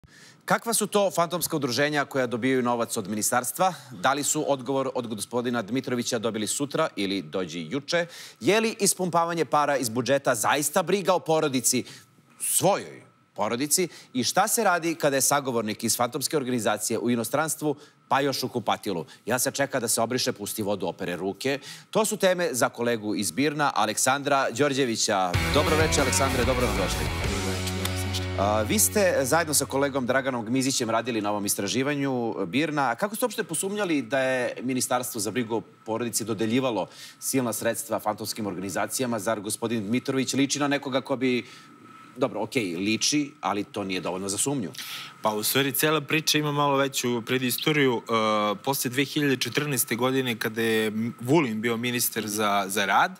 Kakva su to fantomska udruženja koja dobijaju novac od ministarstva? Da li su odgovor od gospodina Dmitrovića dobili sutra ili dođi juče? Je li ispumpavanje para iz budžeta zaista briga o porodici, svojoj porodici? I šta se radi kada je sagovornik iz fantomske organizacije u inostranstvu, pa još u kupatilu? Ja se čeka da se obriše, pusti vodu, opere ruke. To su teme za kolegu iz BIRN-a, Aleksandra Đorđevića. Dobro večer, Aleksandre, dobro nam došli. Vi ste zajedno sa kolegom Draganom Gmizićem radili na ovom istraživanju BIRN-a. Kako ste uopšte posumnjali da je Ministarstvo za brigu o porodici dodeljivalo silna sredstva fantomskim organizacijama? Zar gospodin Dmitrović liči na nekoga ko bi... Dobro, okej, liči, ali to nije dovoljno za sumnju. Pa, u stvari, cela priča ima malo veću predistoriju. Posle 2014. godine, kada je Vulin bio ministar za rad,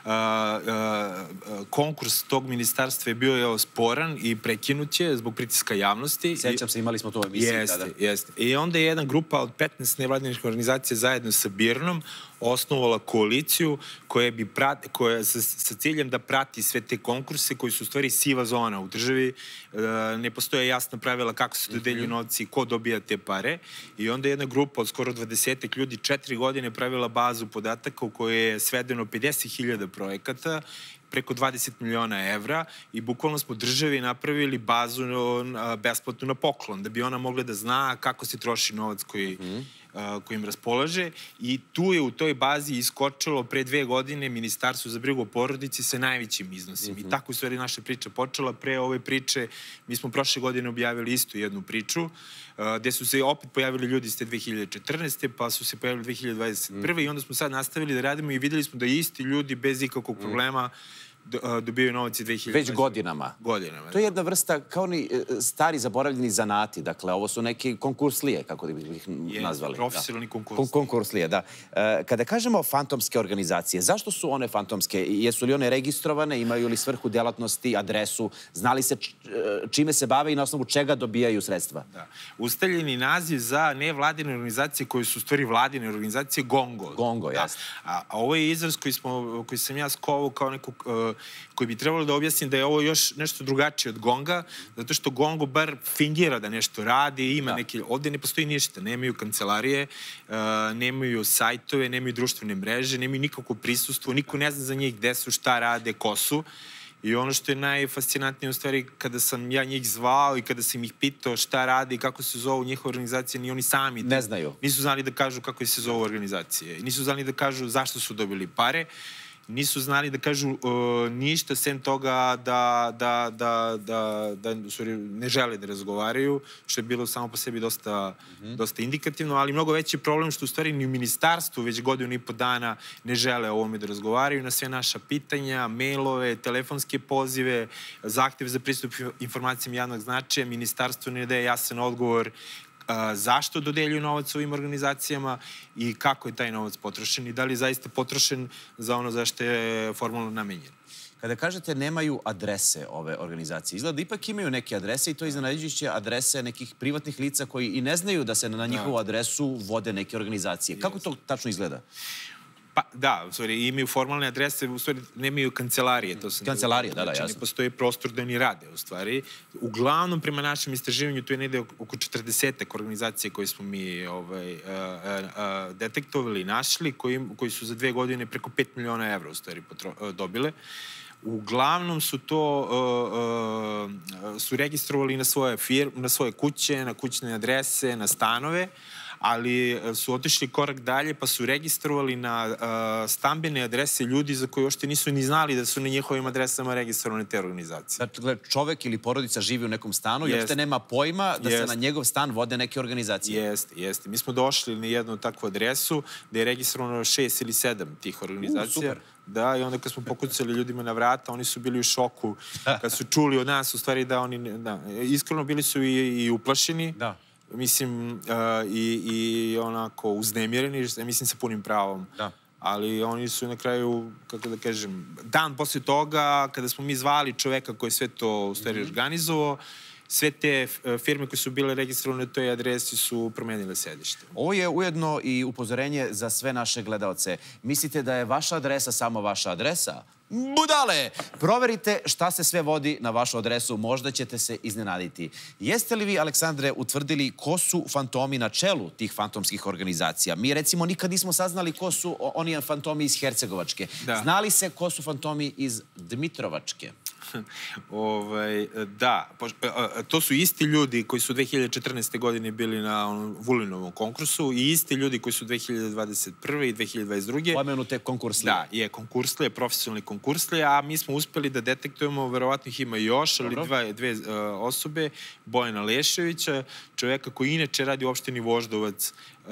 konkurs tog ministarstva je bio sporan i prekinut je zbog pritiska javnosti. Sećam se, imali smo to u emisiji tada. Jeste. I onda je jedna grupa od 15 nevladinih organizacija zajedno sa BIRN-om osnovala koaliciju koja sa ciljem da prati sve te konkurse koji su u stvari siva zona u državi. Ne postoje jasna pravila kako se dodeljuju novci, ko dobija te pare. I onda je jedna grupa od skoro 20 ljudi 4 godine pravila bazu podataka u kojoj je svedeno 50.000 projekata, preko 20 miliona evra i bukvalno smo državi napravili bazu besplatno na poklon, da bi ona mogla da zna kako se troši novac kojim raspolaže. I tu je u toj bazi iskočilo pre 2 godine Ministarstvo za brigu o porodici sa najvećim iznosima. I tako je u stvari naša priča počela. Pre ove priče mi smo prošle godine objavili istu jednu priču, gde su se opet pojavili ljudi iz te 2014. pa su se pojavili 2021. I onda smo sad nastavili da radimo i videli smo da isti ljudi bez ikakvog problema dobijaju novac i 2020. Već godinama. Godinama. To je jedna vrsta, kao ni stari zaboravljeni zanati. Dakle, ovo su neke konkurslije, kako da bih ih nazvali. Profesionalni konkurslije. Konkurslije, da. Kada kažemo fantomske organizacije, zašto su one fantomske? Jesu li one registrovane? Imaju li svrhu delatnosti, adresu? Znali se čime se bave i na osnovu čega dobijaju sredstva? Da. Ustaljeni naziv za nevladine organizacije koje su u stvari vladine organizacije GONGO. GONGO, jasno. A ovo je izraz koji sam ja skovao kao nekog koji bi trebalo da objasnim da je ovo još nešto drugačije od GONGA, zato što GONGO bar fingira da nešto radi, ima neke... Ovdje ne postoji ništa, nemaju kancelarije, nemaju sajtove, nemaju društvene mreže, nemaju nikakvo prisustvo, niko ne zna za njih gde su, šta rade, ko su. I ono što je najfascinantnije u stvari, kada sam ja njih zvao i kada sam ih pitao šta rade i kako se zovu njihove organizacije, ni oni sami ne znaju. Nisu znali da kažu kako se zovu organizacije. Nisu znali da kažu zašto su dobili pare. Nisu znali da kažu ništa sem toga da ne žele da razgovaraju, što je bilo samo po sebi dosta indikativno, ali mnogo veći problem što u stvari ni u ministarstvu već 1,5 godina ne žele o ovome da razgovaraju na sve naša pitanja, mailove, telefonske pozive, zahteve za pristup informacijama javnog značaja. Ministarstvo ne daje jasan odgovor zašto dodeljuju novac ovim organizacijama i kako je taj novac potrošen i da li je zaista potrošen za ono za što je formalno namenjen. Kada kažete nemaju adrese ove organizacije, izgleda da ipak imaju neke adrese i to iznenađujuće adrese nekih privatnih lica koji i ne znaju da se na njihovu adresu vode neke organizacije. Kako to tačno izgleda? Pa, da, u stvari, imaju formalne adrese, u stvari, nemaju kancelarije. Kancelarije, da, jasno. Ne postoji prostor da oni rade, u stvari. Uglavnom, prema našem istraživanju, tu je negde oko 40 organizacije koje smo mi detektovali i našli, koji su za 2 godine preko 5 miliona evra, u stvari, dobile. Uglavnom su to su registrovali na svoje kuće, na kućne adrese, na stanove, ali su otišli korak dalje pa su registrovali na stambene adrese ljudi za koje uopšte nisu ni znali da su na njihovim adresama registrovane te organizacije. Dakle, čovek ili porodica živi u nekom stanu i uopšte nema pojma da se na njegov stan vode neke organizacije. Jeste. Mi smo došli na jednu takvu adresu gde je registrovano 6 ili 7 tih organizacija. Super. Da, i onda kad smo pokucali ljudima na vrata, oni su bili u šoku kad su čuli od nas, u stvari da oni... Iskreno bili su i uplašeni. Da. Mislim, i onako uznemireni, mislim sa punim pravom. Da. Ali oni su na kraju, kako da kažem, dan posle toga, kada smo mi zvali čoveka koji je sve to u stvari organizovao, sve te firme koje su bile registrovane na toj adresi su promenile sedište. Ovo je ujedno i upozorenje za sve naše gledaoce. Mislite da je vaša adresa samo vaša adresa? budale. Proverite šta se sve vodi na vašu adresu, možda ćete se iznenaditi. Jeste li vi, Aleksandre, utvrdili ko su fantomi na čelu tih fantomskih organizacija? Mi, recimo, nikad nismo saznali ko su oni fantomi iz Hercegovačke. Znali se ko su fantomi iz Dmitrovačke? Da, to su isti ljudi koji su 2014. godine bili na Vulinovom konkursu i isti ljudi koji su 2021. i 2022. Pomenute konkurslije. Da, konkurslije, profesionalni konkurslije, a mi smo uspeli da detektujemo, verovatno ih ima još, ali dve osobe, Bojana Leševića, čoveka koji inače radi u opštini Voždovac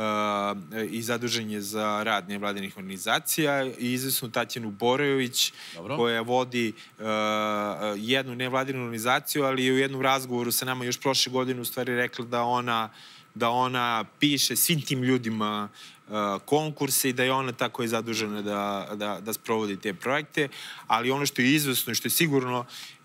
i zadužen je za rad nevladinih organizacija, i izvesnu Tatjanu Borojević, koja vodi jednu nevladinu organizaciju, ali je u jednom razgovoru sa nama još prošle godine u stvari rekla da ona piše svim tim ljudima konkurse i da je ona ta koja je zadužena da sprovodi te projekte, ali ono što je izvesno i što je sigurno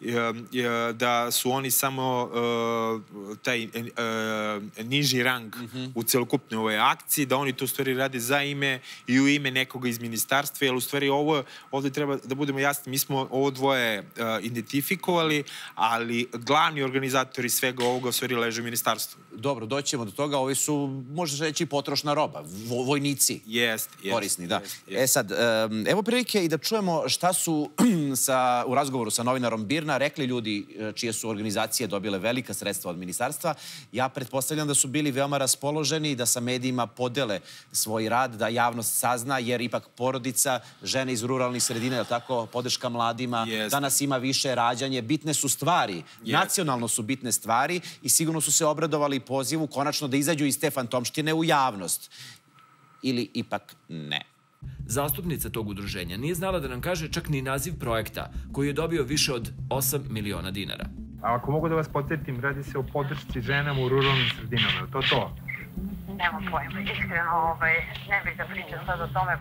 da su oni samo taj niži rang u celokupnoj ovoj akciji, da oni to u stvari rade za ime i u ime nekoga iz ministarstva, jer u stvari ovde treba da budemo jasni, mi smo ovo dvoje identifikovali, ali glavni organizatori svega ovoga u stvari leže u ministarstvu. Dobro, doćemo do toga, ovi su, možeš reći, potrošna roba, vojnici korisni, da. Sad, evo prilike i da čujemo šta su u razgovoru sa novinarom Birna rekli ljudi čije su organizacije dobile velika sredstva od ministarstva. Ja pretpostavljam da su bili veoma raspoloženi da sa medijima podele svoj rad, da javnost sazna, jer ipak porodica, žene iz ruralnih sredina, je li tako, podrška mladima, danas ima više rađanje, bitne su stvari, nacionalno su bitne stvari i sigurno su se obradovali pozivu konačno da izađu iz te fantomštine u javnost. Ili ipak ne. Zastupnica tog udruženja nije znala da nam kaže čak ni naziv projekta, koji je dobio više od 8 miliona dinara. A ako mogu da vas podsjetim, radi se o podršci ženama u ruralnim sredinama, je to to? Nemam pojma, iskreno ne bih da pričam sad o tome.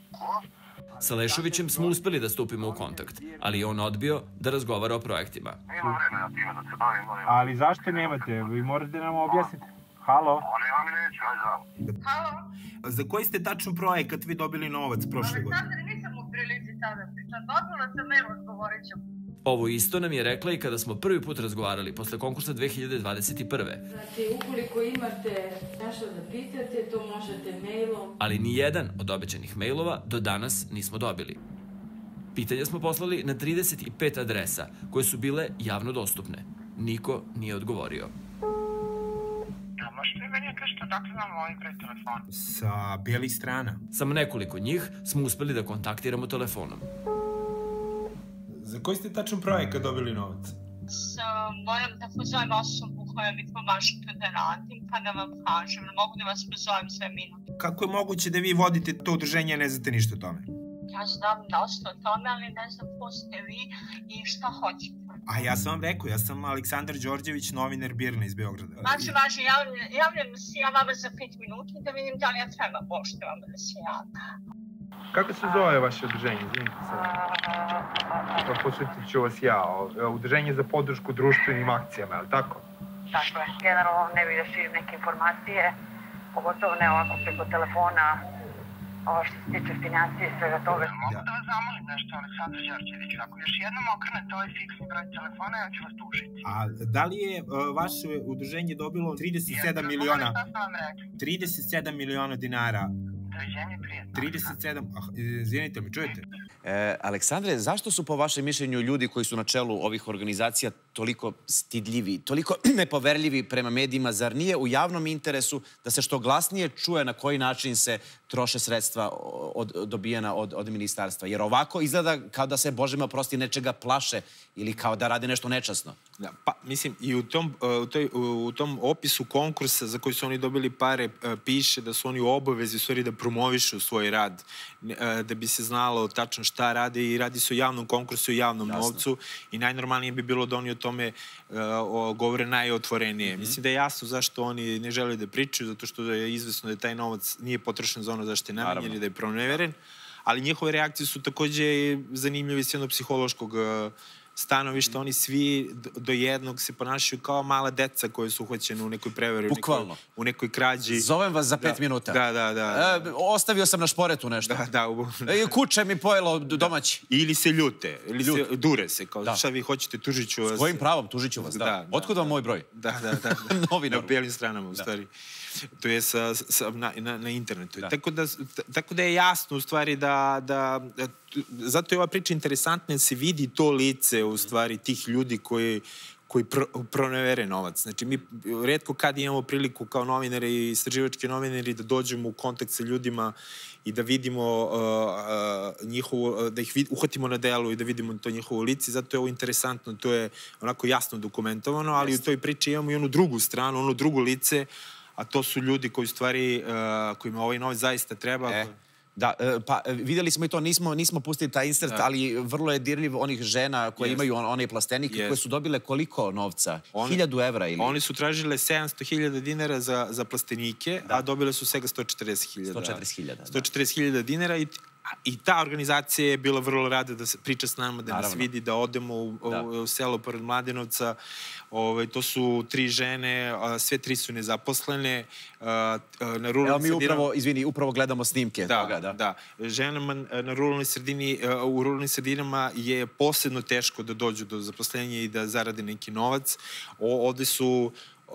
Sa Lešovićem smo uspeli da stupimo u kontakt, ali je on odbio da razgovara o projektima. Nema vremena time da se bavim. Ali zašto nemate? Vi morate nam objasniti. Halo? Nema mi neću, ajde. Halo? Za koji ste tačno projekat vi dobili novac prošle godine? Aleksandar, nisam u prilici sada pričam. Dobila sam mail, odgovorit ću. Ovo isto nam je rekla i kada smo prvi put razgovarali posle konkursa 2021. Znači, ukoliko imate nešto da pitate, to možete mailom. Ali ni jedan od obećanih mailova do danas nismo dobili. Pitanja smo poslali na 35 adresa koje su bile javno dostupne. Niko nije odgovorio. Možete li meni kažete dakle nam ovaj broj telefona? Sa bijelih strana. Samo nekoliko njih smo uspeli da kontaktiramo telefonom. Za koji ste tačno projekat dobili novac? Moram da pozovem osobu koja mi pomažete da radim, pa da vam kažem. Mogu da vas pozovem sve minute. Kako je moguće da vi vodite to udruženje, ne znate ništa o tome? Ja znam dosta o tome, ali ne znam ko ste vi i šta hoćete. A ja sam vam rekao, ja sam Aleksandar Đorđević, novinar Birna iz Beograda. Važi, javljam se ja vama za 5 minuta da vidim da li ja treba pošto vama da se javljam. Kako se zove vaše udruženje? Izvinite se. Posvetit ću vas ja. Udruženje za podršku društvenim akcijama, je li tako? Tako je. Generalno ne bih da širim neke informacije, pogotovo ne ovako preko telefona, ovo što se tiče financije i svega toga. Mogu da vas zamolim nešto, Aleksandar Đorđević. Ako još jednom okrenete ovaj fiksni broj telefona, ja ću vas tužiti. A da li je vaše udruženje dobilo 37 miliona? 37 miliona dinara. 37, izvinite mi, čujete? Aleksandre, zašto su po vašem mišljenju ljudi koji su na čelu ovih organizacija toliko stidljivi, toliko nepoverljivi prema medijima? Zar nije u javnom interesu da se što glasnije čuje na koji način se troše sredstva dobijena od ministarstva? Jer ovako izgleda kao da se, Bože me oprosti, nečega plaše ili kao da rade nešto nečasno. Pa, mislim, i u tom opisu konkursa za koji su oni dobili pare piše da su oni u obavezi u stvari da promovišu svoj rad, da bi se znalo tačno šta rade i radi se o javnom konkursu i javnom novcu i najnormalnije bi bilo da oni o tome govore najotvorenije. Mislim da je jasno zašto oni ne žele da pričaju, zato što je izvesno da taj novac nije potrošen za ono zašto je namenjen i da je proneveren, ali njihove reakcije su takođe zanimljive s jednog psihološkog stanovišta, oni svi do jednog se ponašaju kao mala deca koje su uhvaćene u nekoj prevari, u nekoj krađi. Zovem vas za 5 minuta. Da. Ostavio sam na šporetu nešto. Da. Kuće mi pojelo domaći. Ili se ljute, ili se dure se, kao šta vi hoćete, tužit ću vas. S kojim pravom, tužit ću vas, da. Otkud vam moj broj? Da. Novinaru. Na bijelim stranama, u stvari. To je na internetu. Tako da je jasno, u stvari, da zato je ova priča interesantna, jer se vidi to lice, u stvari, tih ljudi koji pronevere novac. Znači, mi retko kad imamo priliku kao novinari i istraživački novinari da dođemo u kontakt sa ljudima i da vidimo njihovo, da ih uhvatimo na delu i da vidimo to njihovo lice. Zato je ovo interesantno, to je onako jasno dokumentovano, ali u toj priči imamo i onu drugu stranu, ono drugo lice, a to su ljudi koji u stvari, kojima ovaj novac zaista treba. Da, pa videli smo i to, nismo pustili taj insert, ali vrlo je dirljiv onih žena koje imaju one plastenike koje su dobile koliko novca? 1000 evra ili? Oni su tražile 700.000 dinara za plastenike, a dobile su svega 140.000. 140.000 dinara i ta organizacija je bila vrlo rada da se priča s nama, da nas vidi, da odemo u selo pored Mladenovca. To su 3 žene, sve 3 su nezaposlene. Evo mi upravo gledamo snimke toga. Da. Ženama u ruralnim sredinama je posebno teško da dođu do zaposlenja i da zarade neki novac. Ovde su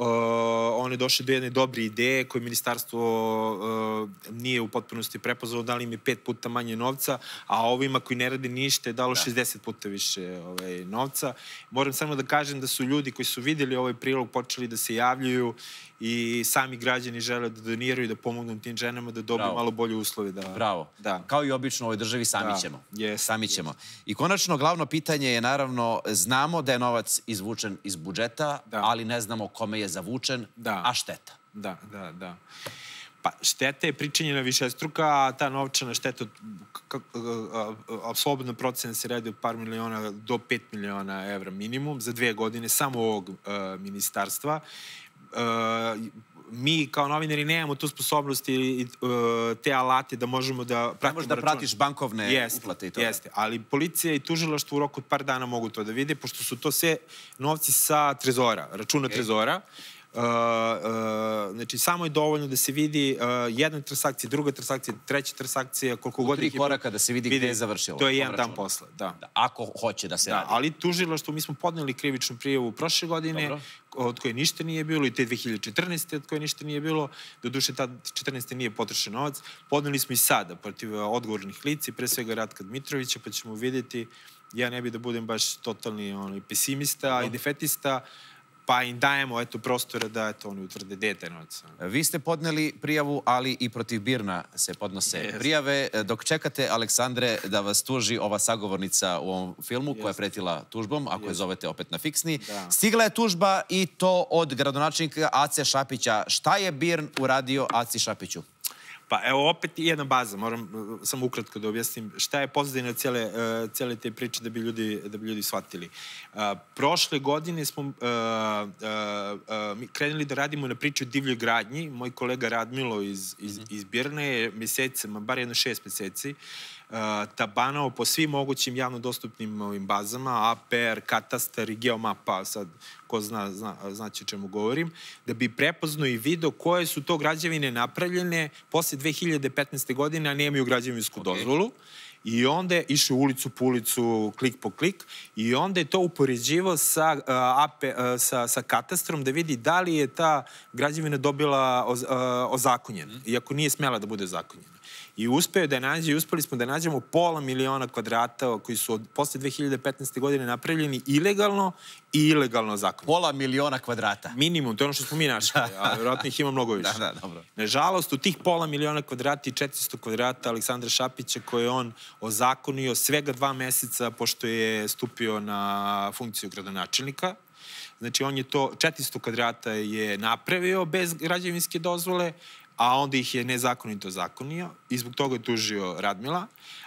one došle do jedne dobre ideje koje ministarstvo nije u potpunosti prepoznalo, dali im je 5 puta manje novca, a ovima koji ne rade ništa je dalo 60 puta više novca. Moram samo da kažem da su ljudi koji su videli ovaj prilog počeli da se javljaju i sami građani žele da doniraju i da pomognu tim ženama da dobiju malo bolje uslove. Bravo. Kao i obično u ovoj državi, sami ćemo. I konačno, glavno pitanje je naravno, znamo da je novac izvučen iz budžeta, ali ne znamo kome je zavučen, a šteta. Da. Pa šteta je pričinjena višestruka, a ta novčana šteta, slobodna procena se radi od par miliona do 5 miliona evra minimum za 2 godine samo ovog ministarstva. Mi kao novinari nemamo tu sposobnost i te alate da možemo da pratimo. Ne možeš da pratiš bankovne uplate i to. Jeste, ali policija i tužilaštvo u roku od par dana mogu to da vide, pošto su to sve novci sa trezora, računa trezora. Znači, samo je dovoljno da se vidi jedna transakcija, druga transakcija, treća transakcija, koliko god... U 3 koraka da se vidi gde je završilo. To je jedan dan posle, da. Ako hoće da se radi. Ali tužilaštvo, mi smo podneli krivičnu prijavu prošle godine, od koje ništa nije bilo, i te 2014. od koje ništa nije bilo. Doduše, ta 2014. nije potrošen novac. Podneli smo i sada protiv odgovornih lica, pre svega Ratka Dmitrovića, pa ćemo vidjeti. Ja ne bih da budem baš totalni pesimista i defetista, pa im dajemo prostora da oni utvrde gde je taj novac. Vi ste podneli prijavu, ali i protiv BIRN-a se podnose prijave. Dok čekate, Aleksandre, da vas tuži ova sagovornica u ovom filmu koja je pretila tužbom, ako je zovete opet na fiksni, stigla je tužba i to od gradonačelnika Ace Šapića. Šta je BIRN uradio Aci Šapiću? Pa evo opet jedna baza, moram samo ukratko da objasnim šta je pozadina cijele te priče da bi ljudi shvatili. Prošle godine smo krenuli da radimo na priču o divljoj gradnji. Moj kolega Radmilo iz Birne je mesecima, bar jedno 6 meseci, tabanao po svim mogućim javno dostupnim bazama, APR, katastar i geomapa, sad ko znaće o čemu govorim, da bi prepoznao i video koje su to građevine napravljene posle 2015. godine, a nemaju građevinsku dozvolu. I onda je išao ulicu po ulicu, klik po klik, i onda je to upoređivao sa katastrom da vidi da li je ta građevina dobila ozakonjena, iako nije smela da bude ozakonjena. I uspeo da je nađe, i uspeli smo da nađemo 500.000 kvadrata koji su posle 2015. godine napravljeni ilegalno i ilegalno ozakonjeni. 500.000 kvadrata? Minimum, to je ono što smo mi našli, a vjerojatno ih ima mnogo više. Nažalost, u tih 500.000 kvadrata i 400 kvadrata Aleksandra Šapića, koje je on ozakonio svega 2 meseca pošto je stupio na funkciju gradonačelnika. Znači, on je to 400 kvadrata je napravio bez građevinske dozvole, a onda ih je nezakonito zakonio i zbog toga je tužio Radmila.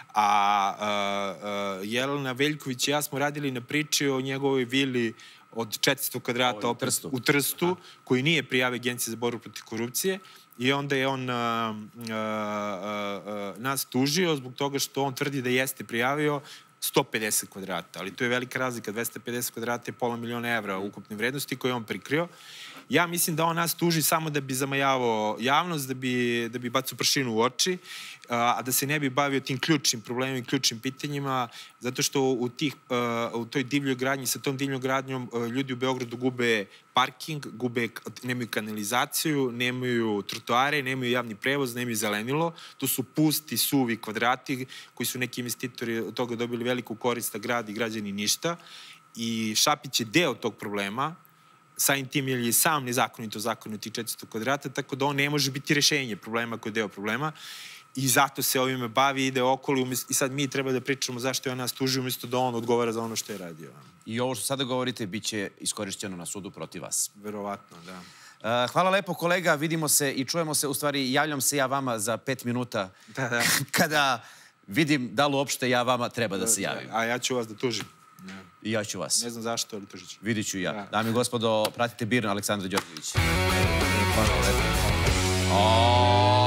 A Jelena Veljković i ja smo radili na priči o njegovoj vili od 400 kvadrata u Trstu, koji nije prijavio Agenciji za borbu protiv korupcije, i onda je on nas tužio zbog toga što on tvrdi da jeste prijavio, 150 kvadrata, ali to je velika razlika. 250 kvadrata je $500.000 ukupne vrednosti koje on prikrio. Ja mislim da on nas tuži samo da bi zamajavao javnost, da bi bacao pršinu u oči, a da se ne bi bavio tim ključnim problemima i ključnim pitanjima, zato što u toj divljoj gradnji, sa tom divljom gradnjom, ljudi u Beogradu gube parking, nemaju kanalizaciju, nemaju trotoare, nemaju javni prevoz, nemaju zelenilo. To su pusti, suvi kvadrati koji su neki investitori od toga dobili veliku korist, a grad i građani ništa. I Šapić je deo tog problema, samim tim jer je sam nezakonito zakonio tih 400 kvadrata, tako da on ne može biti rešenje problema koji je deo problema. I zato se ovime bavi, ide okolo i sad mi treba da pričamo zašto je on nas tužio umjesto da on odgovara za ono što je radio. I ovo što sada govorite bit će iskorišćeno na sudu protiv vas. Verovatno, da. Hvala lepo kolega, vidimo se i čujemo se, u stvari javljam se ja vama za 5 minuta kada vidim da li uopšte ja vama treba da se javim. A ja ću vas da tužim. I ja ću vas. Ne znam zašto, ali tužit ću. Vidit ću ja. Dame i gospodo, pratite BIRN, Aleksandar Đorđević. Hvala lepo.